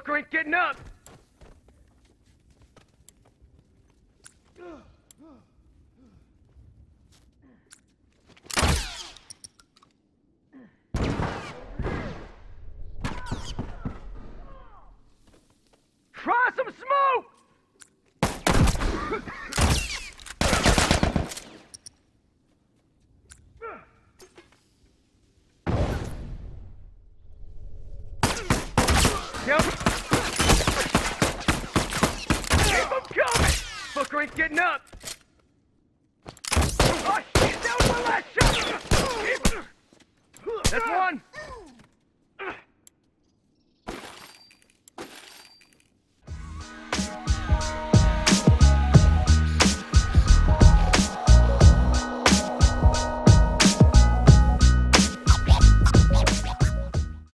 Fucker ain't getting up! Try some smoke! Yep. Keep him coming! Fucker ain't getting up!